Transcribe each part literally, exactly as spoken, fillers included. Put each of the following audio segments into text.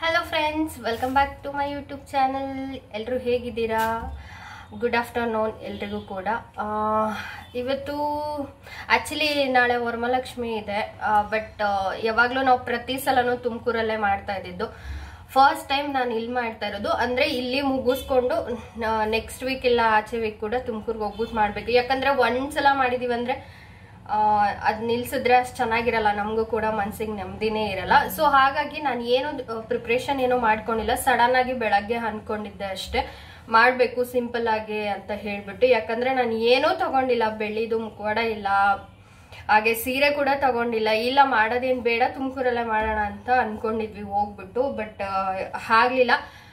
Hello friends, welcome back to my YouTube channel. ಎಲ್ಲರೂ ಹೇಗಿದ್ದೀರಾ? Good afternoon ಎಲ್ರಿಗೂ ಕೂಡ. ಇವತ್ತು ಆಕ್ಚುಲಿ ನಾಳೆ ವರಮಹಾಲಕ್ಷ್ಮಿ ಇದೆ, ಬಟ್ ಯಾವಾಗಲೂ ನಾವು ಪ್ರತಿ ಸಲನೂ ತುಮಕೂರಲ್ಲೇ ಮಾಡ್ತಾ ಇದ್ದಿದ್ದು. ಫಸ್ಟ್ ಟೈಮ್ ನಾನು ಇಲ್ಲಿ ಮಾಡ್ತಾ ಇರೋದು, ಅಂದ್ರೆ ಇಲ್ಲಿ ಮುಗಿಸ್ಕೊಂಡು ನೆಕ್ಸ್ಟ್ ವೀಕ್ ಇಲ್ಲ ಆಚೆ ವೀಕ್ ಕೂಡ ತುಮಕೂರ್ಗೆ ಹೋಗ್ಬಿಟ್ಟು ಮಾಡ್ಬೇಕು. ಯಾಕಂದ್ರೆ ಒಂದ್ಸಲ ಮಾಡಿದೀವಿ ಅಂದ್ರೆ ಅದ್ ನಿಲ್ಸಿದ್ರೆ ಅಷ್ಟು ಚೆನ್ನಾಗಿರಲ್ಲ, ನಮಗೂ ಕೂಡ ಮನ್ಸಿಗೆ ನೆಮ್ಮದಿನೇ ಇರಲ್ಲ. ಸೊ ಹಾಗಾಗಿ ನಾನು ಏನು ಪ್ರಿಪ್ರೇಷನ್ ಏನೋ ಮಾಡ್ಕೊಂಡಿಲ್ಲ, ಸಡನ್ ಆಗಿ ಬೆಳಗ್ಗೆ ಅನ್ಕೊಂಡಿದ್ದೆ ಅಷ್ಟೇ ಮಾಡ್ಬೇಕು ಸಿಂಪಲ್ ಆಗಿ ಅಂತ ಹೇಳ್ಬಿಟ್ಟು. ಯಾಕಂದ್ರೆ ನಾನು ಏನೂ ತಗೊಂಡಿಲ್ಲ, ಬೆಳ್ಳಿದು ಮುಖವಾಡ ಇಲ್ಲ, ಹಾಗೆ ಸೀರೆ ಕೂಡ ತಗೊಂಡಿಲ್ಲ. ಇಲ್ಲ ಮಾಡೋದೇನ್ ಬೇಡ, ತುಮಕೂರಲ್ಲೇ ಮಾಡೋಣ ಅಂತ ಅನ್ಕೊಂಡಿದ್ವಿ ಹೋಗ್ಬಿಟ್ಟು, ಬಟ್ ಆಗ್ಲಿಲ್ಲ.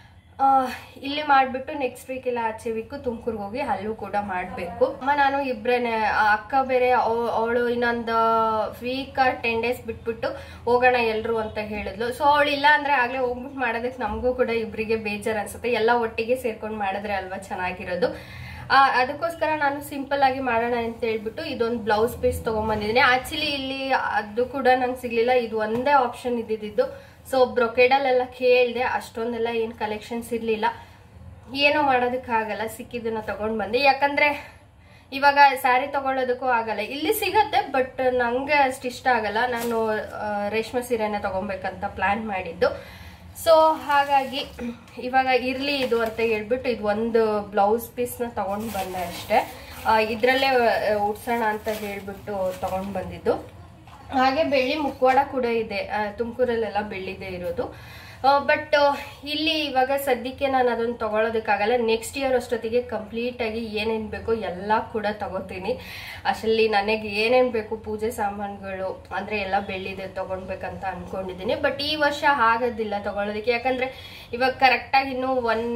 ಇಲ್ಲಿ ಮಾಡ್ಬಿಟ್ಟು ನೆಕ್ಸ್ಟ್ ವೀಕ್ ಇಲ್ಲ ಆಚೆ ವೀಕು ತುಮಕೂರ್ಗೆ ಹೋಗಿ ಅಲ್ಲೂ ಕೂಡ ಮಾಡ್ಬೇಕು. ಅಮ್ಮ ನಾನು ಇಬ್ರೇನೆ, ಅಕ್ಕ ಬೇರೆ ಅವಳು ಇನ್ನೊಂದು ವೀಕ್ ಟೆನ್ ಡೇಸ್ ಬಿಟ್ಬಿಟ್ಟು ಹೋಗೋಣ ಎಲ್ರು ಅಂತ ಹೇಳಿದ್ಲು. ಸೊ ಅವಳು ಇಲ್ಲ ಅಂದ್ರೆ ಆಗ್ಲೇ ಹೋಗ್ಬಿಟ್ಟು ಮಾಡೋದಕ್ಕೆ ನಮಗೂ ಕೂಡ ಇಬ್ರಿಗೆ ಬೇಜಾರ್ ಅನ್ಸುತ್ತೆ. ಎಲ್ಲ ಒಟ್ಟಿಗೆ ಸೇರ್ಕೊಂಡು ಮಾಡಿದ್ರೆ ಅಲ್ವಾ ಚೆನ್ನಾಗಿರೋದು. ಆ ಅದಕ್ಕೋಸ್ಕರ ನಾನು ಸಿಂಪಲ್ ಆಗಿ ಮಾಡೋಣ ಅಂತ ಹೇಳ್ಬಿಟ್ಟು ಇದೊಂದು ಬ್ಲೌಸ್ ಪೀಸ್ ತಗೊಂಡ್ಬಂದಿದ್ದೀನಿ. ಆಕ್ಚುಲಿ ಇಲ್ಲಿ ಅದು ಕೂಡ ನಂಗೆ ಸಿಗ್ಲಿಲ್ಲ, ಇದು ಒಂದೇ ಆಪ್ಷನ್ ಇದ್ದಿದ್ದು. ಸೊ ಬ್ರೊಕೆಡಲ್ಲೆಲ್ಲ ಕೇಳಿದೆ, ಅಷ್ಟೊಂದೆಲ್ಲ ಏನು ಕಲೆಕ್ಷನ್ಸ್ ಇರಲಿಲ್ಲ. ಏನೋ ಮಾಡೋದಕ್ಕಾಗಲ್ಲ, ಸಿಕ್ಕಿದ್ದನ್ನ ತಗೊಂಡು ಬಂದೆ. ಯಾಕಂದ್ರೆ ಇವಾಗ ಸ್ಯಾರಿ ತಗೊಳ್ಳೋದಕ್ಕೂ ಆಗಲ್ಲ, ಇಲ್ಲಿ ಸಿಗತ್ತೆ ಬಟ್ ನಂಗೆ ಅಷ್ಟು ಇಷ್ಟ ಆಗಲ್ಲ. ನಾನು ರೇಷ್ಮೆ ಸೀರೆನ ತಗೊಬೇಕಂತ ಪ್ಲಾನ್ ಮಾಡಿದ್ದು. ಸೊ ಹಾಗಾಗಿ ಇವಾಗ ಇರ್ಲಿ ಇದು ಅಂತ ಹೇಳ್ಬಿಟ್ಟು ಇದು ಒಂದು ಬ್ಲೌಸ್ ಪೀಸ್ನ ತಗೊಂಡು ಬಂದೆ ಅಷ್ಟೇ. ಇದರಲ್ಲೇ ಉಡ್ಸೋಣ ಅಂತ ಹೇಳ್ಬಿಟ್ಟು ತಗೊಂಡು ಬಂದಿದ್ದು. ಹಾಗೆ ಬೆಳ್ಳಿ ಮುಖವಾಡ ಕೂಡ ಇದೆ, ತುಮಕೂರಲ್ಲೆಲ್ಲ ಬೆಳ್ಳಿದೆ ಇರೋದು. ಬಟ್ ಇಲ್ಲಿ ಇವಾಗ ಸದ್ಯಕ್ಕೆ ನಾನು ಅದನ್ನು ತಗೊಳ್ಳೋದಕ್ಕಾಗಲ್ಲ. ನೆಕ್ಸ್ಟ್ ಇಯರ್ ಅಷ್ಟೊತ್ತಿಗೆ ಕಂಪ್ಲೀಟ್ ಆಗಿ ಏನೇನು ಬೇಕೋ ಎಲ್ಲ ಕೂಡ ತಗೋತೀನಿ. ಅಷ್ಟರಲ್ಲಿ ನನಗೆ ಏನೇನು ಬೇಕು ಪೂಜೆ ಸಾಮಾನುಗಳು ಅಂದರೆ ಎಲ್ಲ ಬೆಳ್ಳಿದೆ ತಗೊಳ್ಬೇಕಂತ ಅನ್ಕೊಂಡಿದ್ದೀನಿ. ಬಟ್ ಈ ವರ್ಷ ಆಗೋದಿಲ್ಲ ತಗೊಳ್ಳೋದಕ್ಕೆ, ಯಾಕಂದರೆ ಇವಾಗ ಕರೆಕ್ಟಾಗಿ ಇನ್ನೂ ಒನ್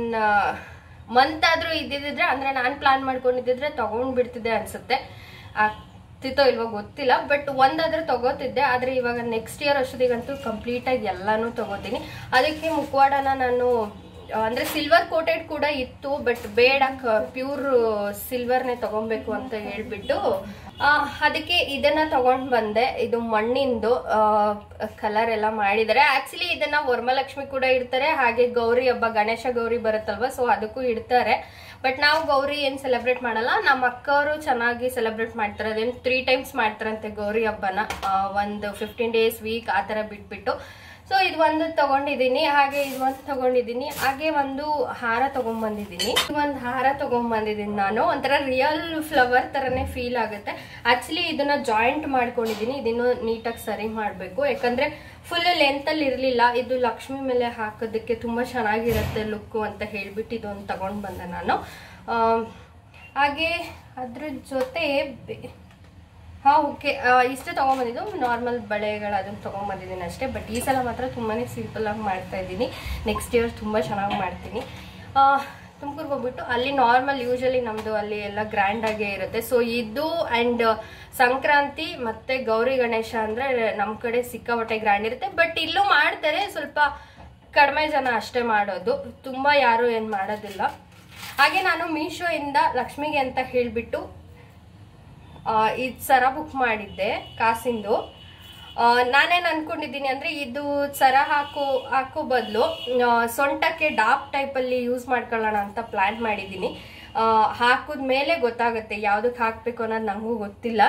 ಮಂತ್ ಆದರೂ ಇದ್ದಿದ್ರೆ, ಅಂದರೆ ನಾನು ಪ್ಲಾನ್ ಮಾಡ್ಕೊಂಡಿದ್ದಿದ್ರೆ ತಗೊಂಡು ಬಿಡ್ತಿದ್ದೆ ಅನಿಸುತ್ತೆ. ತಿತ್ತೋ ಇಲ್ವ ಗೊತ್ತಿಲ್ಲ, ಬಟ್ ಒಂದಾದ್ರೂ ತಗೋತಿದ್ದೆ. ಆದ್ರೆ ಇವಾಗ ನೆಕ್ಸ್ಟ್ ಇಯರ್ ಅಷ್ಟೊತ್ತಿಗಂತೂ ಕಂಪ್ಲೀಟ್ ಆಗಿ ಎಲ್ಲಾನು ತಗೋತೀನಿ. ಅದಕ್ಕೆ ಮುಖವಾಡನ ನಾನು ಅಂದ್ರೆ ಸಿಲ್ವರ್ ಕೋಟೆಡ್ ಕೂಡ ಇತ್ತು, ಬಟ್ ಬೇಡ ಪ್ಯೂರ್ ಸಿಲ್ವರ್ನೇ ತಗೊಬೇಕು ಅಂತ ಹೇಳ್ಬಿಟ್ಟು ಅದಕ್ಕೆ ಇದನ್ನ ತಗೊಂಡ್ ಬಂದೆ. ಇದು ಮಣ್ಣಿಂದು ಕಲರ್ ಎಲ್ಲ ಮಾಡಿದ್ದಾರೆ. ಆಕ್ಚುಲಿ ಇದನ್ನ ವರಮಹಾಲಕ್ಷ್ಮಿ ಕೂಡ ಇಡ್ತಾರೆ, ಹಾಗೆ ಗೌರಿ ಹಬ್ಬ ಗಣೇಶ ಗೌರಿ ಬರುತ್ತಲ್ವಾ, ಸೊ ಅದಕ್ಕೂ ಇಡ್ತಾರೆ. ಬಟ್ ನಾವು ಗೌರಿ ಏನ್ ಸೆಲೆಬ್ರೇಟ್ ಮಾಡಲ್ಲ, ನಮ್ಮ ಅಕ್ಕವರು ಚೆನ್ನಾಗಿ ಸೆಲೆಬ್ರೇಟ್ ಮಾಡ್ತಾರೆ. ಅದೇನು ತ್ರೀ ಟೈಮ್ಸ್ ಮಾಡ್ತಾರಂತೆ ಗೌರಿ ಹಬ್ಬನ, ಒಂದು ಫಿಫ್ಟೀನ್ ಡೇಸ್ ವೀಕ್ ಆ ತರ ಬಿಟ್ಬಿಟ್ಟು. ಸೊ ಇದು ಒಂದು ತಗೊಂಡಿದ್ದೀನಿ, ಹಾಗೆ ಇದು ಒಂದು ತಗೊಂಡಿದ್ದೀನಿ, ಹಾಗೆ ಒಂದು ಹಾರ ತಗೊಂಡ್ಬಂದಿದ್ದೀನಿ. ಒಂದು ಹಾರ ತಗೊಂಡ್ಬಂದಿದ್ದೀನಿ ನಾನು, ಒಂಥರ ರಿಯಲ್ ಫ್ಲವರ್ ತರನೇ ಫೀಲ್ ಆಗುತ್ತೆ. ಆಕ್ಚುಲಿ ಇದನ್ನ ಜಾಯಿಂಟ್ ಮಾಡ್ಕೊಂಡಿದ್ದೀನಿ, ಇದನ್ನು ನೀಟಾಗಿ ಸರಿ ಮಾಡಬೇಕು. ಯಾಕಂದ್ರೆ ಫುಲ್ ಲೆಂತ್ ಅಲ್ಲಿ ಇರಲಿಲ್ಲ. ಇದು ಲಕ್ಷ್ಮಿ ಮೇಲೆ ಹಾಕೋದಕ್ಕೆ ತುಂಬಾ ಚೆನ್ನಾಗಿರುತ್ತೆ ಲುಕ್ ಅಂತ ಹೇಳ್ಬಿಟ್ಟು ಇದೊಂದು ತಗೊಂಡ್ ಬಂದೆ ನಾನು. ಹಾಗೆ ಅದ್ರ ಜೊತೆ ಹಾ ಓಕೆ ಇಷ್ಟೇ ತಗೊಂಡ್ಬಂದಿದ್ದು, ನಾರ್ಮಲ್ ಬಳೆಗಳು ಅದನ್ನು ತೊಗೊಂಡ್ಬಂದಿದ್ದೀನಿ ಅಷ್ಟೇ. ಬಟ್ ಈ ಸಲ ಮಾತ್ರ ತುಂಬಾ ಸಿಂಪಲ್ ಆಗಿ ಮಾಡ್ತಾ ಇದ್ದೀನಿ. ನೆಕ್ಸ್ಟ್ ಇಯರ್ ತುಂಬ ಚೆನ್ನಾಗಿ ಮಾಡ್ತೀನಿ. ತುಮಕೂರ್ಗೆ ಹೋಗ್ಬಿಟ್ಟು ಅಲ್ಲಿ ನಾರ್ಮಲ್ ಯೂಶಲಿ ನಮ್ಮದು ಅಲ್ಲಿ ಎಲ್ಲ ಗ್ರ್ಯಾಂಡಾಗೇ ಇರುತ್ತೆ. ಸೊ ಇದು ಆ್ಯಂಡ್ ಸಂಕ್ರಾಂತಿ ಮತ್ತು ಗೌರಿ ಗಣೇಶ ಅಂದರೆ ನಮ್ಮ ಕಡೆ ಸಿಕ್ಕಾಪಟ್ಟೆ ಗ್ರ್ಯಾಂಡ್ ಇರುತ್ತೆ. ಬಟ್ ಇಲ್ಲೂ ಮಾಡ್ತಾರೆ, ಸ್ವಲ್ಪ ಕಡಿಮೆ ಜನ ಅಷ್ಟೇ ಮಾಡೋದು, ತುಂಬ ಯಾರು ಏನು ಮಾಡೋದಿಲ್ಲ. ಹಾಗೆ ನಾನು ಮೀಶೋ ಇಂದ ಲಕ್ಷ್ಮಿಗೆ ಅಂತ ಹೇಳಿಬಿಟ್ಟು ಇದು ಸರ ಬುಕ್ ಮಾಡಿದ್ದೆ ಕಾಸಿಂದು. ನಾನೇನು ಅನ್ಕೊಂಡಿದ್ದೀನಿ ಅಂದರೆ ಇದು ಸರ ಹಾಕೋ ಹಾಕೋ ಬದಲು ಸೊಂಟಕ್ಕೆ ಡಾಪ್ ಟೈಪಲ್ಲಿ ಯೂಸ್ ಮಾಡ್ಕೊಳ್ಳೋಣ ಅಂತ ಪ್ಲ್ಯಾನ್ ಮಾಡಿದ್ದೀನಿ. ಹಾಕಿದ ಮೇಲೆ ಗೊತ್ತಾಗುತ್ತೆ ಯಾವುದಕ್ಕೆ ಹಾಕಬೇಕು ಅನ್ನೋದು ನನಗೂ ಗೊತ್ತಿಲ್ಲ.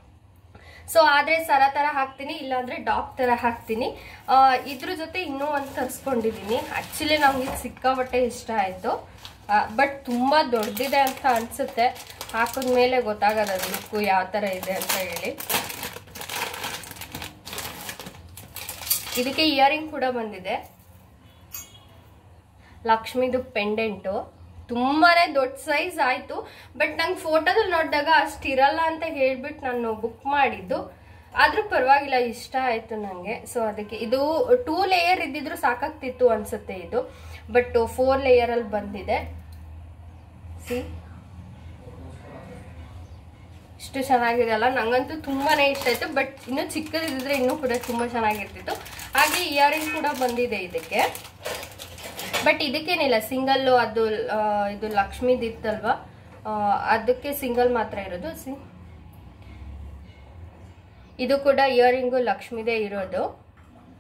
ಸೊ ಆದರೆ ಸರ ಥರ ಹಾಕ್ತೀನಿ, ಇಲ್ಲಾಂದರೆ ಡಾಪ್ ಥರ ಹಾಕ್ತೀನಿ. ಇದ್ರ ಜೊತೆ ಇನ್ನೂ ಒಂದು ತರಿಸ್ಕೊಂಡಿದ್ದೀನಿ. ಆ್ಯಕ್ಚುಲಿ ನಮ್ಗೆ ಇದು ಸಿಕ್ಕಾಪಟ್ಟೆ ಇಷ್ಟ ಆಯಿತು, ಬಟ್ ತುಂಬ ದೊಡ್ಡದಿದೆ ಅಂತ ಅನಿಸುತ್ತೆ. ಹಾಕಿದ್ಮೇಲೆ ಗೊತ್ತಾಗೋದು ಅದು ಲುಕ್ಕು ಯಾವ ಥರ ಇದೆ ಅಂತ ಹೇಳಿ. ಇದಕ್ಕೆ ಇಯರಿಂಗ್ ಕೂಡ ಬಂದಿದೆ, ಲಕ್ಷ್ಮಿದು ಪೆಂಡೆಂಟು. ತುಂಬಾ ದೊಡ್ಡ ಸೈಜ್ ಆಯಿತು, ಬಟ್ ನಂಗೆ ಫೋಟೋದಲ್ಲಿ ನೋಡಿದಾಗ ಅಷ್ಟಿರಲ್ಲ ಅಂತ ಹೇಳ್ಬಿಟ್ಟು ನಾನು ಬುಕ್ ಮಾಡಿದ್ದು. ಆದರೂ ಪರವಾಗಿಲ್ಲ, ಇಷ್ಟ ಆಯಿತು ನನಗೆ. ಸೊ ಅದಕ್ಕೆ ಇದು ಟೂ ಲೇಯರ್ ಇದ್ದಿದ್ರು ಸಾಕಾಗ್ತಿತ್ತು ಅನಿಸುತ್ತೆ ಇದು, ಬಟ್ ಫೋರ್ ಲೇಯರಲ್ಲಿ ಬಂದಿದೆ. ಸಿ ಇಷ್ಟು ಚೆನ್ನಾಗಿದೆ ಅಲ್ಲ, ನಂಗಂತೂ ತುಂಬಾ ಇಷ್ಟ ಆಯಿತು. ಬಟ್ ಇನ್ನೂ ಚಿಕ್ಕದಿದ್ರೆ ಇನ್ನೂ ಕೂಡ ತುಂಬ ಚೆನ್ನಾಗಿರ್ತಿತ್ತು. ಹಾಗೆ ಇಯರಿಂಗ್ ಕೂಡ ಬಂದಿದೆ ಇದಕ್ಕೆ, ಬಟ್ ಇದಕ್ಕೇನಿಲ್ಲ, ಸಿಂಗಲ್ಲು. ಅದು ಇದು ಲಕ್ಷ್ಮಿದಿತ್ತಲ್ವ, ಅದಕ್ಕೆ ಸಿಂಗಲ್ ಮಾತ್ರ ಇರೋದು. ಸಿ ಇದು ಕೂಡ ಇಯರಿಂಗು ಲಕ್ಷ್ಮಿದೇ ಇರೋದು.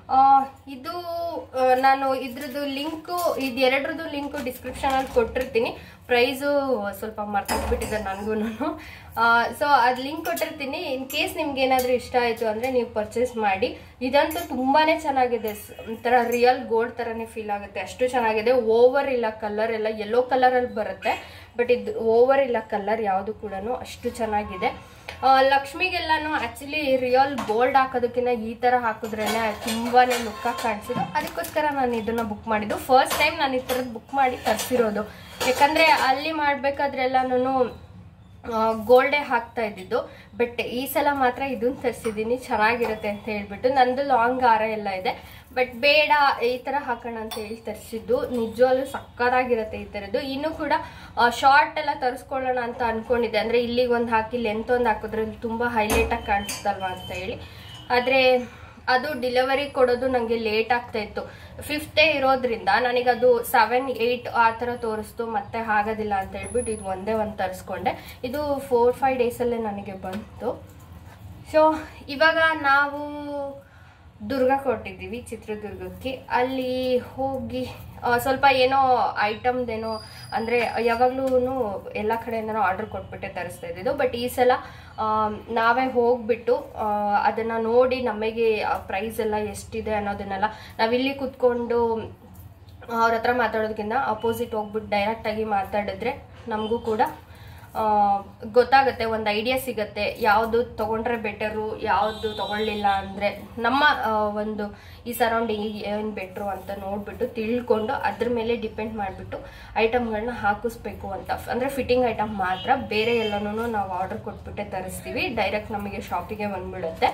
ಇದು ನಾನು ಇದ್ರದ್ದು ಲಿಂಕು ಇದೆರಡ್ರದ್ದು ಲಿಂಕು ಡಿಸ್ಕ್ರಿಪ್ಷನಲ್ಲಿ ಕೊಟ್ಟಿರ್ತೀನಿ. ಪ್ರೈಸು ಸ್ವಲ್ಪ ಮರ್ತೋಗ್ಬಿಟ್ಟಿದೆ ನನಗೂ. ಸೊ ಅದು ಲಿಂಕ್ ಕೊಟ್ಟಿರ್ತೀನಿ. ಇನ್ ಕೇಸ್ ನಿಮ್ಗೆ ಏನಾದರೂ ಇಷ್ಟ ಆಯಿತು ಅಂದರೆ ನೀವು ಪರ್ಚೇಸ್ ಮಾಡಿ. ಇದಂತೂ ತುಂಬಾ ಚೆನ್ನಾಗಿದೆ, ಒಂಥರ ರಿಯಲ್ ಗೋಲ್ಡ್ ಥರನೇ ಫೀಲ್ ಆಗುತ್ತೆ, ಅಷ್ಟು ಚೆನ್ನಾಗಿದೆ. ಓವರ್ ಇಲ್ಲ, ಕಲರ್ ಎಲ್ಲ ಯೆಲ್ಲೋ ಕಲರಲ್ಲಿ ಬರುತ್ತೆ, ಬಟ್ ಇದು ಓವರ್ ಇಲ್ಲ ಕಲರ್ ಯಾವುದು ಕೂಡ, ಅಷ್ಟು ಚೆನ್ನಾಗಿದೆ. ಲಕ್ಷ್ಮಿಗೆಲ್ಲಾನು ಆ್ಯಕ್ಚುಲಿ ರಿಯಲ್ ಗೋಲ್ಡ್ ಹಾಕೋದಕ್ಕಿಂತ ಈ ಥರ ಹಾಕಿದ್ರೇ ತುಂಬಾ ಲುಕ್ಕಾಗಿ ಕಾಣಿಸಿದ್ದು. ಅದಕ್ಕೋಸ್ಕರ ನಾನು ಇದನ್ನು ಬುಕ್ ಮಾಡಿದ್ದು. ಫಸ್ಟ್ ಟೈಮ್ ನಾನು ಈ ಥರದ್ದು ಬುಕ್ ಮಾಡಿ ತರಿಸಿರೋದು. ಯಾಕಂದರೆ ಅಲ್ಲಿ ಮಾಡಬೇಕಾದ್ರೆಲ್ಲನೂ ಗೋಲ್ಡೇ ಹಾಕ್ತಾ ಇದ್ದಿದ್ದು, ಬಟ್ ಈ ಸಲ ಮಾತ್ರ ಇದನ್ನು ತರಿಸಿದ್ದೀನಿ, ಚೆನ್ನಾಗಿರುತ್ತೆ ಅಂತ ಹೇಳ್ಬಿಟ್ಟು. ನಂದು ಲಾಂಗ್ ಹಾರ ಎಲ್ಲ ಇದೆ, ಬಟ್ ಬೇಡ ಈ ಥರ ಹಾಕೋಣ ಅಂತ ಹೇಳಿ ತರಿಸಿದ್ದು. ನಿಜವಾಗ್ಲೂ ಸಕ್ಕತ್ತಾಗಿರುತ್ತೆ ಈ ಥರದ್ದು. ಇನ್ನೂ ಕೂಡ ಶಾರ್ಟ್ ಎಲ್ಲ ತರಿಸ್ಕೊಳ್ಳೋಣ ಅಂತ ಅಂದ್ಕೊಂಡಿದ್ದೆ, ಅಂದರೆ ಇಲ್ಲಿಗೆ ಒಂದು ಹಾಕಿ ಲೆಂತ್ ಒಂದು ಹಾಕಿದ್ರೆ ತುಂಬ ಹೈಲೈಟಾಗಿ ಕಾಣಿಸುತ್ತಲ್ವ ಅಂತ ಹೇಳಿ. ಆದರೆ ಅದು ಡೆಲಿವರಿ ಕೊಡೋದು ನನಗೆ ಲೇಟ್ ಆಗ್ತಾ ಇತ್ತು. ಫಿಫ್ತೇ ಇರೋದ್ರಿಂದ ನನಗದು ಸೆವೆನ್ ಏಯ್ಟ್ ಆ ಥರ ತೋರಿಸ್ತು, ಮತ್ತೆ ಆಗೋದಿಲ್ಲ ಅಂತ ಹೇಳ್ಬಿಟ್ಟು ಇದು ಒಂದೇ ಒಂದು ತರಿಸ್ಕೊಂಡೆ. ಇದು ಫೋರ್ ಫೈವ್ ಡೇಸಲ್ಲೇ ನನಗೆ ಬಂತು. ಸೊ ಇವಾಗ ನಾವು ದುರ್ಗ ಕೊಟ್ಟಿದ್ದೀವಿ, ಚಿತ್ರದುರ್ಗಕ್ಕೆ. ಅಲ್ಲಿ ಹೋಗಿ ಸ್ವಲ್ಪ ಏನೋ ಐಟಮ್ದೇನೋ, ಅಂದರೆ ಯಾವಾಗಲೂ ಎಲ್ಲ ಕಡೆಯಿಂದನೂ ಆರ್ಡ್ರ್ ಕೊಟ್ಬಿಟ್ಟೆ ತರಿಸ್ತಾ ಇದ್ದಿದ್ದು. ಬಟ್ ಈ ಸಲ ನಾವೇ ಹೋಗ್ಬಿಟ್ಟು ಅದನ್ನು ನೋಡಿ ನಮಗೆ ಪ್ರೈಸ್ ಎಲ್ಲ ಎಷ್ಟಿದೆ ಅನ್ನೋದನ್ನೆಲ್ಲ ನಾವಿಲ್ಲಿ ಕೂತ್ಕೊಂಡು ಅವ್ರ ಹತ್ರ ಮಾತಾಡೋದಕ್ಕಿಂತ ಅಪೋಸಿಟ್ ಹೋಗ್ಬಿಟ್ಟು ಡೈರೆಕ್ಟಾಗಿ ಮಾತಾಡಿದ್ರೆ ನಮಗೂ ಕೂಡ ಗೊತ್ತಾಗುತ್ತೆ, ಒಂದು ಐಡಿಯಾ ಸಿಗುತ್ತೆ, ಯಾವುದು ತೊಗೊಂಡ್ರೆ ಬೆಟರು, ಯಾವುದು ತೊಗೊಳ್ಳಿಲ್ಲ ಅಂದರೆ ನಮ್ಮ ಒಂದು ಈ ಸರೌಂಡಿಂಗಿಗೆ ಏನು ಬೆಟ್ರು ಅಂತ ನೋಡಿಬಿಟ್ಟು ತಿಳ್ಕೊಂಡು ಅದ್ರ ಮೇಲೆ ಡಿಪೆಂಡ್ ಮಾಡಿಬಿಟ್ಟು ಐಟಮ್ಗಳನ್ನ ಹಾಕಿಸ್ಬೇಕು ಅಂತ. ಅಂದರೆ ಫಿಟ್ಟಿಂಗ್ ಐಟಮ್ ಮಾತ್ರ, ಬೇರೆ ಎಲ್ಲನೂ ನಾವು ಆರ್ಡರ್ ಕೊಟ್ಬಿಟ್ಟೆ ತರಿಸ್ತೀವಿ, ಡೈರೆಕ್ಟ್ ನಮಗೆ ಶಾಪಿಗೆ ಬಂದ್ಬಿಡುತ್ತೆ.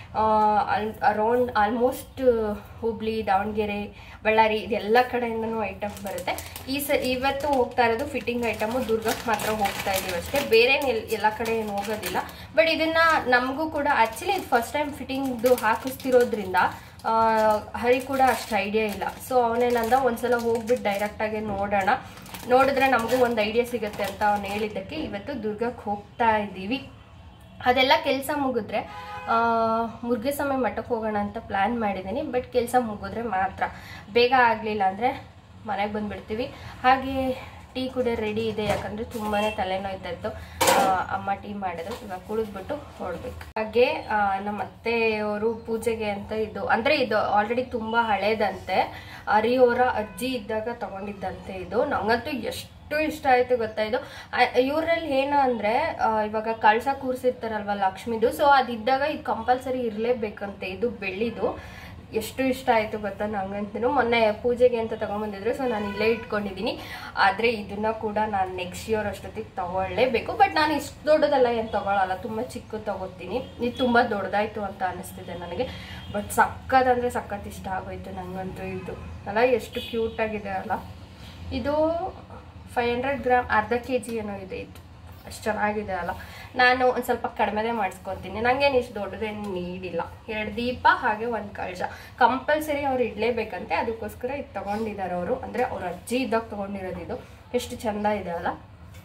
ಅರೌಂಡ್ ಆಲ್ಮೋಸ್ಟ್ ಹುಬ್ಳಿ, ದಾವಣಗೆರೆ, ಬಳ್ಳಾರಿ ಇದೆಲ್ಲ ಕಡೆಯಿಂದನೂ ಐಟಮ್ ಬರುತ್ತೆ. ಈ ಸ ಇವತ್ತು ಹೋಗ್ತಾ ಇರೋದು ಫಿಟ್ಟಿಂಗ್ ಐಟಮು, ದುರ್ಗಕ್ಕೆ ಮಾತ್ರ ಹೋಗ್ತಾ ಇದ್ದೀವಿ ಅಷ್ಟೇ, ಬೇರೆ ಎಲ್ಲ ಕಡೆ ಏನು ಹೋಗೋದಿಲ್ಲ. ಬಟ್ ಇದನ್ನು ನಮಗೂ ಕೂಡ ಆ್ಯಕ್ಚುಲಿ ಇದು ಫಸ್ಟ್ ಟೈಮ್ ಫಿಟ್ಟಿಂಗ್ದು ಹಾಕಿಸ್ತಿರೋದ್ರಿಂದ ಹರಿ ಕೂಡ ಅಷ್ಟು ಐಡಿಯಾ ಇಲ್ಲ. ಸೊ ಅವನೇನಂದ ಒಂದ್ಸಲ ಹೋಗ್ಬಿಟ್ಟು ಡೈರೆಕ್ಟಾಗಿ ನೋಡೋಣ, ನೋಡಿದ್ರೆ ನಮಗೂ ಒಂದು ಐಡಿಯಾ ಸಿಗುತ್ತೆ ಅಂತ ಅವನು ಹೇಳಿದ್ದಕ್ಕೆ ಇವತ್ತು ದುರ್ಗಕ್ಕೆ ಹೋಗ್ತಾ ಇದ್ದೀವಿ. ಅದೆಲ್ಲ ಕೆಲಸ ಮುಗಿದ್ರೆ ಮುರುಘೇಸ್ವಾಮಿ ಮಠಕ್ಕೆ ಹೋಗೋಣ ಅಂತ ಪ್ಲ್ಯಾನ್ ಮಾಡಿದ್ದೀನಿ. ಬಟ್ ಕೆಲಸ ಮುಗಿದ್ರೆ ಮಾತ್ರ, ಬೇಗ ಆಗಲಿಲ್ಲ ಅಂದರೆ ಮನೆಗೆ ಬಂದುಬಿಡ್ತೀವಿ. ಹಾಗೆ ಟೀ ಕೂಡ ರೆಡಿ ಇದೆ, ಯಾಕಂದರೆ ತುಂಬಾ ತಲೆನೋಯ್ತಾಯಿತ್ತು. ಅಮ್ಮ ಟೀ ಮಾಡಿದ್ರು, ಇವಾಗ ಕುಡಿದ್ಬಿಟ್ಟು ಹೊರಡ್ಬೇಕು. ಹಾಗೆ ನಮ್ಮ ಅತ್ತೆಯವರು ಪೂಜೆಗೆ ಅಂತ ಇದು, ಅಂದರೆ ಇದು ಆಲ್ರೆಡಿ ತುಂಬ ಹಳೇದಂತೆ, ಅರಿಯವರ ಅಜ್ಜಿ ಇದ್ದಾಗ ತಗೊಂಡಿದ್ದಂತೆ ಇದು. ನಂಗಂತೂ ಎಷ್ಟು ಇಷ್ಟ ಆಯಿತು ಗೊತ್ತಾ ಇದು. ಇವರಲ್ಲಿ ಏನು ಅಂದರೆ ಇವಾಗ ಕಳಸ ಕೂರಿಸಿರ್ತಾರಲ್ವ ಲಕ್ಷ್ಮಿದು, ಸೊ ಅದಿದ್ದಾಗ ಇದು ಕಂಪಲ್ಸರಿ ಇರಲೇಬೇಕಂತೆ. ಇದು ಬೆಳ್ಳಿದು. ಎಷ್ಟು ಇಷ್ಟ ಆಯಿತು ಗೊತ್ತಾ ನಂಗಂತೂ. ಮೊನ್ನೆ ಪೂಜೆಗೆ ಅಂತ ತೊಗೊಂಬಂದಿದ್ರು, ಸೊ ನಾನು ಇಲ್ಲೇ ಇಟ್ಕೊಂಡಿದ್ದೀನಿ. ಆದರೆ ಇದನ್ನು ಕೂಡ ನಾನು ನೆಕ್ಸ್ಟ್ ಇಯರ್ ಅಷ್ಟೊತ್ತಿಗೆ ತೊಗೊಳ್ಳೇಬೇಕು. ಬಟ್ ನಾನು ಇಷ್ಟು ದೊಡ್ಡದಲ್ಲ ಏನು ತೊಗೊಳ್ಳಲ್ಲ, ತುಂಬ ಚಿಕ್ಕದು ತೊಗೋತೀನಿ. ಇದು ತುಂಬ ದೊಡ್ಡದಾಯಿತು ಅಂತ ಅನ್ನಿಸ್ತಿದೆ ನನಗೆ. ಬಟ್ ಸಕ್ಕತ್ತಂದರೆ ಸಕ್ಕತ್ ಇಷ್ಟ ಆಗೋಯ್ತು ನನಗಂತೂ ಇದು ಅಲ್ಲ. ಎಷ್ಟು ಕ್ಯೂಟಾಗಿದೆ ಅಲ್ಲ. ಇದು ಫೈವ್ ಹಂಡ್ರೆಡ್ ಗ್ರಾಮ್ ಅರ್ಧ ಕೆ ಜಿ ಏನೋ ಇದೆ. ಇದು ಅಷ್ಟು ಚೆನ್ನಾಗಿದೆ ಅಲ್ಲ. ನಾನು ಒಂದು ಸ್ವಲ್ಪ ಕಡಿಮೆದೇ ಮಾಡಿಸ್ಕೊತೀನಿ, ನನಗೇನು ಇಷ್ಟು ದೊಡ್ಡದೇನು ನೀಡಿಲ್ಲ. ಎರಡು ದೀಪ ಹಾಗೆ ಒಂದು ಕಳಶ ಕಂಪಲ್ಸರಿ ಅವ್ರು ಇಡಲೇಬೇಕಂತೆ, ಅದಕ್ಕೋಸ್ಕರ ಇದು ತೊಗೊಂಡಿದ್ದಾರೆ ಅವರು. ಅಂದರೆ ಅವ್ರ ಅಜ್ಜಿ ಇದ್ದಾಗ ತೊಗೊಂಡಿರೋದು ಇದು. ಎಷ್ಟು ಚೆಂದ ಇದೆ ಅಲ್ಲ.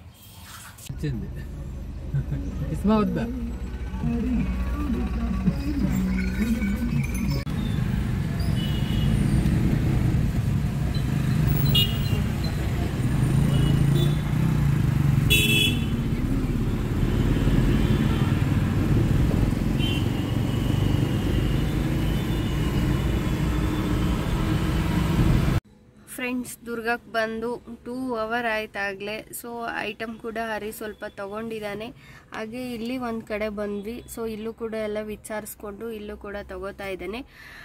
ಫ್ರೆಂಡ್ಸ್, ದುರ್ಗಕ್ಕೆ ಬಂದು ಟೂ ಅವರ್ ಆಯ್ತಾಗಲೇ. ಸೊ ಐಟಮ್ ಕೂಡ ಹರಿ ಸ್ವಲ್ಪ ತೊಗೊಂಡಿದ್ದಾನೆ. ಹಾಗೆ ಇಲ್ಲಿ ಒಂದು ಕಡೆ ಬಂದ್ವಿ. ಸೊ ಇಲ್ಲೂ ಕೂಡ ಎಲ್ಲ ವಿಚಾರಿಸ್ಕೊಂಡು ಇಲ್ಲೂ ಕೂಡ ತೊಗೋತಾ ಇದ್ದಾನೆ.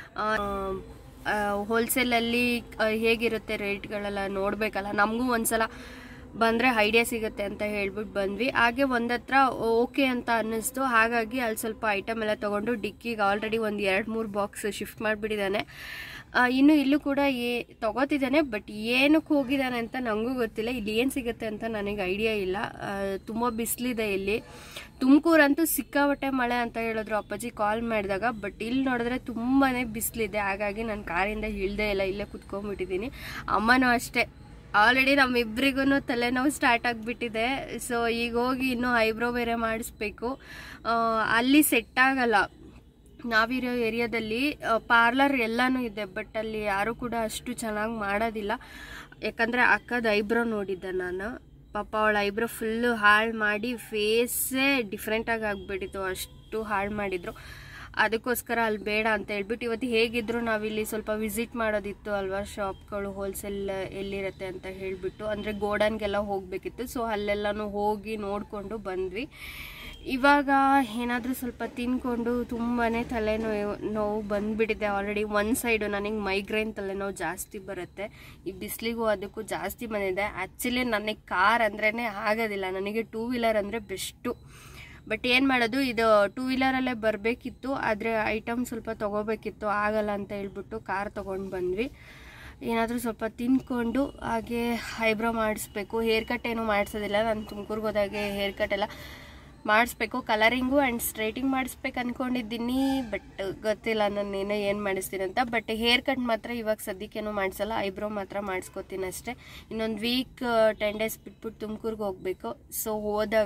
ಹೋಲ್ಸೇಲಲ್ಲಿ ಹೇಗಿರುತ್ತೆ ರೇಟ್ಗಳೆಲ್ಲ ನೋಡಬೇಕಲ್ಲ, ನಮಗೂ ಒಂದ್ಸಲ ಬಂದರೆ ಐಡಿಯಾ ಸಿಗುತ್ತೆ ಅಂತ ಹೇಳ್ಬಿಟ್ಟು ಬಂದ್ವಿ. ಹಾಗೆ ಒಂದತ್ರ ಓಕೆ ಅಂತ ಅನ್ನಿಸ್ತು. ಹಾಗಾಗಿ ಅಲ್ಲಿ ಸ್ವಲ್ಪ ಐಟಮ್ ಎಲ್ಲ ತೊಗೊಂಡು ಡಿಕ್ಕಿಗೆ ಆಲ್ರೆಡಿ ಒಂದು ಎರಡು ಮೂರು ಬಾಕ್ಸ್ ಶಿಫ್ಟ್ ಮಾಡಿಬಿಟ್ಟಿದ್ದಾನೆ. ಇನ್ನು ಇಲ್ಲೂ ಕೂಡ ಏ ತೊಗೋತಿದ್ದಾನೆ. ಬಟ್ ಏನಕ್ಕೆ ಹೋಗಿದ್ದಾನೆ ಅಂತ ನನಗೂ ಗೊತ್ತಿಲ್ಲ. ಇಲ್ಲಿ ಏನು ಸಿಗುತ್ತೆ ಅಂತ ನನಗೆ ಐಡಿಯಾ ಇಲ್ಲ. ತುಂಬ ಬಿಸಿಲಿದೆ ಇಲ್ಲಿ. ತುಮಕೂರಂತೂ ಸಿಕ್ಕಾಪಟ್ಟೆ ಮಳೆ ಅಂತ ಹೇಳಿದ್ರು ಅಪ್ಪಾಜಿ ಕಾಲ್ ಮಾಡಿದಾಗ. ಬಟ್ ಇಲ್ಲಿ ನೋಡಿದ್ರೆ ತುಂಬಾ ಬಿಸಿಲಿದೆ. ಹಾಗಾಗಿ ನಾನು ಕಾರಿಂದ ಇಳ್ದೇ ಇಲ್ಲ, ಇಲ್ಲೇ ಕುತ್ಕೊಂಡ್ಬಿಟ್ಟಿದ್ದೀನಿ. ಅಮ್ಮನೂ ಅಷ್ಟೇ, ಆಲ್ರೆಡಿ ನಮ್ಮಿಬ್ರಿಗೂ ತಲೆನೋವು ಸ್ಟಾರ್ಟ್ ಆಗಿಬಿಟ್ಟಿದೆ. ಸೊ ಈಗ ಹೋಗಿ ಇನ್ನೂ ಐಬ್ರೋ ಬೇರೆ ಮಾಡಿಸ್ಬೇಕು. ಅಲ್ಲಿ ಸೆಟ್ ಆಗಲ್ಲ, ನಾವಿರೋ ಏರಿಯಾದಲ್ಲಿ ಪಾರ್ಲರ್ ಎಲ್ಲನೂ ಇದೆ, ಬಟ್ ಅಲ್ಲಿ ಯಾರೂ ಕೂಡ ಅಷ್ಟು ಚೆನ್ನಾಗಿ ಮಾಡೋದಿಲ್ಲ. ಯಾಕಂದರೆ ಅಕ್ಕದ ಐಬ್ರೋ ನೋಡಿದ್ದೆ ನಾನು, ಪಾಪ ಅವಳ ಐಬ್ರೋ ಫುಲ್ಲು ಹಾಳು ಮಾಡಿ ಫೇಸೇ ಡಿಫ್ರೆಂಟಾಗಿ ಆಗಿಬಿಟ್ಟಿತ್ತು, ಅಷ್ಟು ಹಾಳು ಮಾಡಿದರು. ಅದಕ್ಕೋಸ್ಕರ ಅಲ್ಲಿ ಬೇಡ ಅಂತ ಹೇಳ್ಬಿಟ್ಟು ಇವತ್ತು ಹೇಗಿದ್ರು ನಾವಿಲ್ಲಿ ಸ್ವಲ್ಪ ವಿಸಿಟ್ ಮಾಡೋದಿತ್ತು ಅಲ್ವಾ, ಶಾಪ್ಗಳು ಹೋಲ್ಸೇಲ್ ಎಲ್ಲಿರುತ್ತೆ ಅಂತ ಹೇಳಿಬಿಟ್ಟು, ಅಂದರೆ ಗೋಡನ್ಗೆಲ್ಲ ಹೋಗಬೇಕಿತ್ತು. ಸೊ ಅಲ್ಲೆಲ್ಲನೂ ಹೋಗಿ ನೋಡಿಕೊಂಡು ಬಂದ್ವಿ. ಇವಾಗ ಏನಾದರೂ ಸ್ವಲ್ಪ ತಿನ್ಕೊಂಡು ತುಂಬಾ ತಲೆನೋವು ನೋವು ಬಂದುಬಿಟ್ಟಿದೆ ಆಲ್ರೆಡಿ. ಒಂದು ಸೈಡು ನನಗೆ ಮೈಗ್ರೇನ್ ತಲೆನೋವು ಜಾಸ್ತಿ ಬರುತ್ತೆ, ಈ ಬಿಸಿಲಿಗೂ ಅದಕ್ಕೂ ಜಾಸ್ತಿ ಬಂದಿದೆ. ಆ್ಯಕ್ಚುಲಿ ನನಗೆ ಕಾರ್ ಅಂದ್ರೇ ಆಗೋದಿಲ್ಲ, ನನಗೆ ಟೂ ವೀಲರ್ ಅಂದರೆ ಬೆಸ್ಟು. ಬಟ್ ಏನು ಮಾಡೋದು, ಇದು ಟೂ ವೀಲರಲ್ಲೇ ಬರಬೇಕಿತ್ತು, ಆದರೆ ಐಟಮ್ ಸ್ವಲ್ಪ ತೊಗೋಬೇಕಿತ್ತು, ಆಗಲ್ಲ ಅಂತ ಹೇಳ್ಬಿಟ್ಟು ಕಾರ್ ತೊಗೊಂಡು ಬಂದ್ವಿ. ಏನಾದರೂ ಸ್ವಲ್ಪ ತಿನ್ಕೊಂಡು ಹಾಗೆ ಐಬ್ರೋ ಮಾಡಿಸ್ಬೇಕು. ಹೇರ್ ಕಟ್ ಏನೂ ಮಾಡಿಸೋದಿಲ್ಲ, ನಾನು ತುಮಕೂರಿಗೆ ಹೋದಾಗೆ ಹೇರ್ ಕಟ್ ಎಲ್ಲ ಮಾಡಿಸ್ಬೇಕು, ಕಲರಿಂಗು ಆ್ಯಂಡ್ ಸ್ಟ್ರೈಟಿಂಗ್ ಮಾಡಿಸ್ಬೇಕು ಅಂದ್ಕೊಂಡಿದ್ದೀನಿ. ಬಟ್ ಗೊತ್ತಿಲ್ಲ ನಾನು ಏನೋ ಏನು ಮಾಡಿಸ್ತೀನಿ ಅಂತ. ಬಟ್ ಹೇರ್ ಕಟ್ ಮಾತ್ರ ಇವಾಗ ಸದ್ಯಕ್ಕೇನು ಮಾಡಿಸಲ್ಲ, ಐಬ್ರೋ ಮಾತ್ರ ಮಾಡಿಸ್ಕೊತೀನಿ ಅಷ್ಟೇ. ಇನ್ನೊಂದು ವೀಕ್ ಟೆನ್ ಡೇಸ್ ಬಿಟ್ಬಿಟ್ಟು ತುಮಕೂರಿಗೆ ಹೋಗಬೇಕು. ಸೊ ಹೋದಾಗ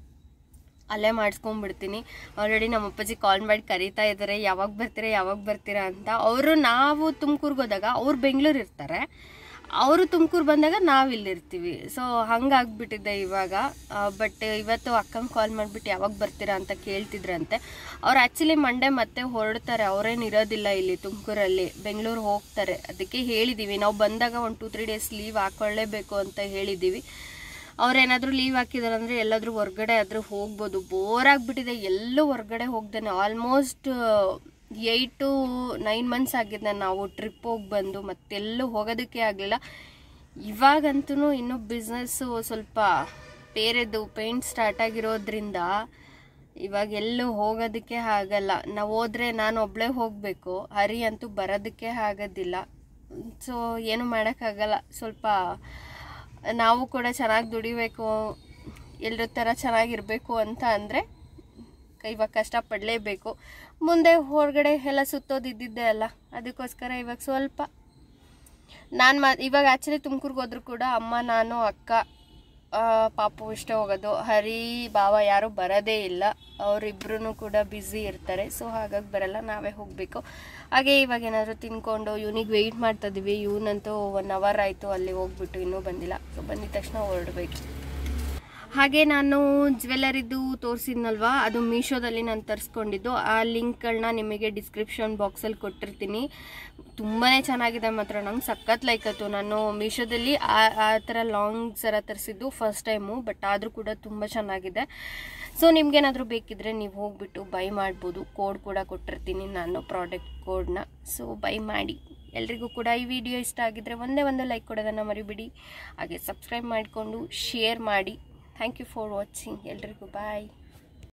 ಅಲ್ಲೇ ಮಾಡಿಸ್ಕೊಂಡ್ಬಿಡ್ತೀನಿ. ಆಲ್ರೆಡಿ ನಮ್ಮ ಅಪ್ಪಾಜಿ ಕಾಲ್ ಮಾಡಿ ಕರೀತಾ ಇದ್ದಾರೆ, ಯಾವಾಗ ಬರ್ತೀರಾ ಯಾವಾಗ ಬರ್ತೀರಾ ಅಂತ. ಅವರು ನಾವು ತುಮಕೂರಿಗೆ ಹೋದಾಗ ಅವ್ರು ಬೆಂಗಳೂರು ಇರ್ತಾರೆ, ಅವರು ತುಮಕೂರು ಬಂದಾಗ ನಾವು ಇಲ್ಲಿರ್ತೀವಿ. ಸೊ ಹಂಗಾಗ್ಬಿಟ್ಟಿದೆ ಇವಾಗ. ಬಟ್ ಇವತ್ತು ಅಕ್ಕಂಗೆ ಕಾಲ್ ಮಾಡಿಬಿಟ್ಟು ಯಾವಾಗ ಬರ್ತೀರಾ ಅಂತ ಕೇಳ್ತಿದ್ರಂತೆ. ಅವ್ರು ಆ್ಯಕ್ಚುಲಿ ಮಂಡೇ ಮತ್ತೆ ಹೊರಡ್ತಾರೆ, ಅವರೇನು ಇರೋದಿಲ್ಲ ಇಲ್ಲಿ ತುಮಕೂರಲ್ಲಿ, ಬೆಂಗಳೂರು ಹೋಗ್ತಾರೆ. ಅದಕ್ಕೆ ಹೇಳಿದ್ದೀವಿ, ನಾವು ಬಂದಾಗ ಒಂದು ಟೂ ತ್ರೀ ಡೇಸ್ ಲೀವ್ ಹಾಕ್ಕೊಳ್ಳೇಬೇಕು ಅಂತ ಹೇಳಿದ್ದೀವಿ. ಅವ್ರೇನಾದರೂ ಲೀವ್ ಹಾಕಿದಾರೆ ಅಂದರೆ ಎಲ್ಲಾದರೂ ಹೊರ್ಗಡೆ ಆದರೂ ಹೋಗ್ಬೋದು. ಬೋರ್ ಆಗಿಬಿಟ್ಟಿದೆ, ಎಲ್ಲೂ ಹೊರ್ಗಡೆ ಹೋಗ್ದೇನೆ. Almost eight to nine months ಆಗಿದೆ ನಾವು ಟ್ರಿಪ್ ಹೋಗಿ ಬಂದು, ಮತ್ತೆಲ್ಲೂ ಹೋಗೋದಕ್ಕೆ ಆಗಲಿಲ್ಲ. ಇವಾಗಂತೂ ಇನ್ನೂ ಬಿಸ್ನೆಸ್ಸು ಸ್ವಲ್ಪ ಬೇರೆದು ಪೇಂಟ್ ಸ್ಟಾರ್ಟ್ ಆಗಿರೋದ್ರಿಂದ ಇವಾಗ ಎಲ್ಲೂ ಹೋಗೋದಕ್ಕೆ ಆಗಲ್ಲ. ನಾವು ಹೋದರೆ ನಾನು ಒಬ್ಬಳೇ ಹೋಗಬೇಕು, ಹರಿ ಅಂತೂ ಬರೋದಕ್ಕೆ ಆಗೋದಿಲ್ಲ. ಸೊ ಏನು ಮಾಡೋಕ್ಕಾಗಲ್ಲ. ಸ್ವಲ್ಪ ನಾವು ಕೂಡ ಚೆನ್ನಾಗಿ ದುಡಿಬೇಕು, ಎಲ್ಲರ ಥರ ಚೆನ್ನಾಗಿರಬೇಕು ಅಂತ ಅಂದರೆ ಇವಾಗ ಕಷ್ಟಪಡಲೇಬೇಕು. ಮುಂದೆ ಹೊರಗಡೆ ಎಲ್ಲ ಸುತ್ತೋದಿದ್ದಿದ್ದೆ ಅಲ್ಲ, ಅದಕ್ಕೋಸ್ಕರ ಇವಾಗ ಸ್ವಲ್ಪ ನಾನು ಮಾ ಇವಾಗ ಆ್ಯಕ್ಚುಲಿ ತುಮಕೂರಿಗೆ ಹೋದ್ರೂ ಕೂಡ ಅಮ್ಮ, ನಾನು, ಅಕ್ಕ, ಪಾಪು ಇಷ್ಟೇ ಹೋಗೋದು. ಹರಿ ಬಾವ ಯಾರೂ ಬರೋದೇ ಇಲ್ಲ, ಅವರಿಬ್ರು ಕೂಡ ಬ್ಯುಸಿ ಇರ್ತಾರೆ. ಸೊ ಹಾಗಾಗಿ ಬರಲ್ಲ, ನಾವೇ ಹೋಗಬೇಕು. ಹಾಗೆ ಇವಾಗ ಏನಾದರೂ ತಿನ್ಕೊಂಡು ಇವನಿಗೆ ವೆಯ್ಟ್ ಮಾಡ್ತಾಯಿದ್ದೀವಿ. ಇವನಂತೂ ಒನ್ ಅವರ್ ಆಯಿತು ಅಲ್ಲಿ ಹೋಗ್ಬಿಟ್ಟು, ಇನ್ನೂ ಬಂದಿಲ್ಲ. ಸೊ ಬಂದಿದ ತಕ್ಷಣ ಹೊರಡಬೇಕು. ಹಾಗೆ ನಾನು ಜ್ಯುವೆಲ್ಲರಿದು ತೋರಿಸಿದ್ನಲ್ವ, ಅದು ಮೀಶೋದಲ್ಲಿ ನಾನು ತರಿಸ್ಕೊಂಡಿದ್ದು. ಆ ಲಿಂಕ್ಗಳನ್ನ ನಿಮಗೆ ಡಿಸ್ಕ್ರಿಪ್ಷನ್ ಬಾಕ್ಸಲ್ಲಿ ಕೊಟ್ಟಿರ್ತೀನಿ. ತುಂಬಾ ಚೆನ್ನಾಗಿದೆ ಮಾತ್ರ, ನಂಗೆ ಸಖತ್ ಲೈಕ್ ಆಯಿತು. ನಾನು ಮೀಶೋದಲ್ಲಿ ಆ ಆ ಥರ ಲಾಂಗ್ ಸರ ತರಿಸಿದ್ದು ಫಸ್ಟ್ ಟೈಮು, ಬಟ್ ಆದರೂ ಕೂಡ ತುಂಬ ಚೆನ್ನಾಗಿದೆ. ಸೊ ನಿಮ್ಗೇನಾದರೂ ಬೇಕಿದ್ದರೆ ನೀವು ಹೋಗ್ಬಿಟ್ಟು ಬೈ ಮಾಡ್ಬೋದು. ಕೋಡ್ ಕೂಡ ಕೊಟ್ಟಿರ್ತೀನಿ ನಾನು, ಪ್ರಾಡಕ್ಟ್ ಕೋಡ್ನ. ಸೊ ಬೈ ಮಾಡಿ. ಎಲ್ರಿಗೂ ಕೂಡ ಈ ವಿಡಿಯೋ ಇಷ್ಟ ಆಗಿದ್ದರೆ ಒಂದೇ ಒಂದು ಲೈಕ್ ಕೊಡೋದನ್ನು ಮರಿಬಿಡಿ. ಹಾಗೆ ಸಬ್ಸ್ಕ್ರೈಬ್ ಮಾಡಿಕೊಂಡು ಶೇರ್ ಮಾಡಿ. Thank you for watching. ಎಲ್ರಿಗೂ ಬಾಯ್.